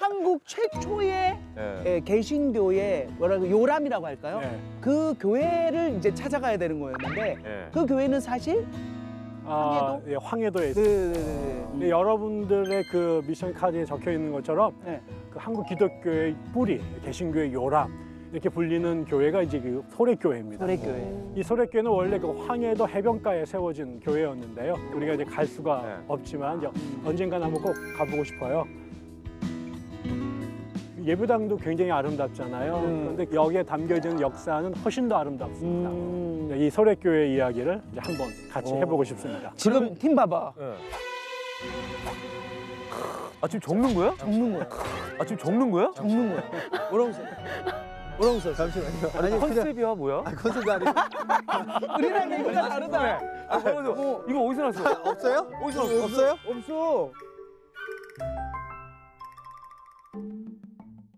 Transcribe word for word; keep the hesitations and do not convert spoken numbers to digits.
한국 최초의 네. 예, 개신교의 뭐라고 요람이라고 할까요? 네. 그 교회를 이제 찾아가야 되는 거였는데 네. 그 교회는 사실 아, 황해도? 예, 황해도에 있습니다. 네네네. 네, 여러분들의 그 미션 카드에 적혀 있는 것처럼 네. 그 한국 기독교의 뿌리, 개신교의 요람 이렇게 불리는 교회가 이제 그 소래교회입니다. 소래교회. 이 소래교회는 원래 그 황해도 해변가에 세워진 교회였는데요. 우리가 이제 갈 수가 네. 없지만 이제 언젠간 한번 꼭 가보고 싶어요. 예배당도 굉장히 아름답잖아요. 음. 그런데 여기에 담겨진 역사는 훨씬 더 아름답습니다. 음. 이 소래교회 이야기를 이제 한번 같이 오. 해보고 싶습니다. 지금 팀 봐봐. 네. 아 지금 적는 거야? 적는 거야. 아 지금 적는 거야? 적는 거야. 뭐라고 써? 뭐라고 써? 잠시만요. 아니 컨셉이야 뭐야? 아, 컨셉이 아니고. 우리랑 얘기가 다르다. 아, 잠깐만요. 이거 어디서 났어? 없어요? 어디서 났어? 없어요? 없어.